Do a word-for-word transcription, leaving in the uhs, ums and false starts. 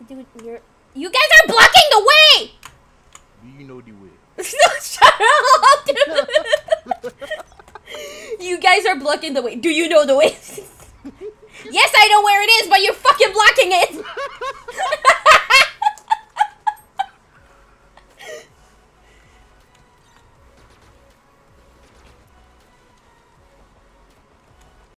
Dude, you're... You guys are blocking the way! Do you know the way? Shut up, dude! You guys are blocking the way. Do you know the way? Yes, I know where it is, but you're fucking blocking it!